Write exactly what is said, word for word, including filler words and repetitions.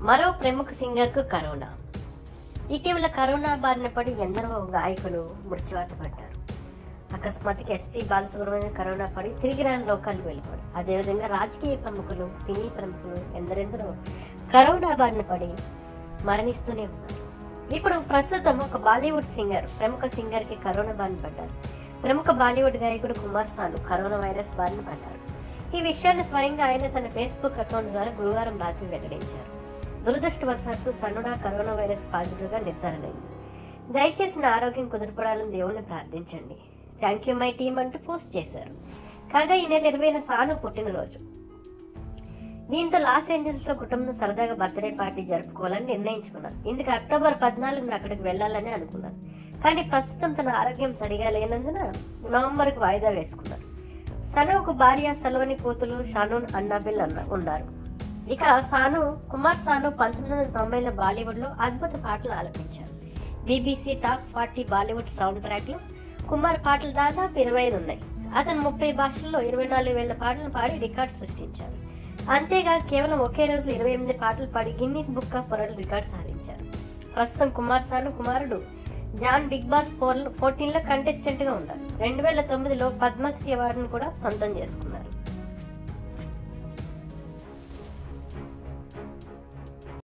మరో ప్రముఖ సింగర్కు కరోనా. ఇటీవల కరోనా బారిన పడి ఎందరో గాయకులు మృత్యువాత పడ్డారు. అకస్మాత్తుగా ఎస్పీ బాలసుబ్రహ్మణ్యం కరోనా పడి తిరిగి రాని లోకాలకు వెళ్ళిపోయారు. అదేవిధంగా రాజకీయ ప్రముఖులు, సినీ ప్రముఖులు ఎందరెందరో కరోనా బారిన పడి మరణిస్తూనే ఉన్నారు. ఇప్పుడు ప్రస్తుతం ఒక బాలీవుడ్ సింగర్, ప్రముఖ సింగర్ కి కరోనా బారిన పడ్డారు. ప్రముఖ బాలీవుడ్ గాయకుడు కుమార్ సాను కరోనా వైరస్ బారిన పడ్డారు. ఈ విషయాన్ని స్వయంగా ఆయన తన ఫేస్బుక్ అకౌంట్ ద్వారా గురువారం రాత్రి వెల్లడించారు. దురదృష్టవశాత్తు సన్నుడా కరోనా వైరస్ పాజిటివ్ గా నిర్ధారణ అయింది. దయచేసి నా ఆరోగ్యం కుదురుపడాలని దేవుణ్ణి ప్రార్థించండి. థ్యాంక్ యూ మై టీమ్ అంటూ పోస్ట్ చేశారు. కాగా ఈ నెల ఇరవైన సాను పుట్టినరోజు. దీంతో లాస్ ఏంజల్స్ లో కుటుంబం సరదాగా బర్త్డే పార్టీ జరుపుకోవాలని నిర్ణయించుకున్నారు. ఇందుకు అక్టోబర్ పద్నాలుగున అక్కడికి వెళ్లాలని అనుకున్నారు. కానీ ప్రస్తుతం తన ఆరోగ్యం సరిగా లేనందున నవంబర్ కు వాయిదా వేసుకున్నారు. సనుకు భార్య సలోని కూతులు షానూన్ అన్నాబిల్ అన్న ఉన్నారు. ఇక సాను కుమార్ సాను పంతొమ్మిది వందల తొంభైలో బాలీవుడ్ లో అద్భుత పాటలు ఆలపించారు. BBC top forty Bollywood sound track లో కుమార్ పాటలు దాదాపు ఇరవై ఐదు ఉన్నాయి. అతను ముప్పై భాషల్లో ఇరవై నాలుగు వేల పాటలు పాడి రికార్డు సృష్టించారు. అంతేగాక కేవలం ఒకే రోజు ఇరవై ఎనిమిది పాటలు పాడి Guinness book of world record సాధించారు. ప్రస్తుతం కుమార్ సాను కుమారుడు జాన్ బిగ్ బాస్ ఫోర్టీన్ లో కంటెస్టెంట్ గా ఉన్నారు. రెండు వేల తొమ్మిదిలో పద్మశ్రీ అవార్డును కూడా సొంతం చేసుకున్నారు.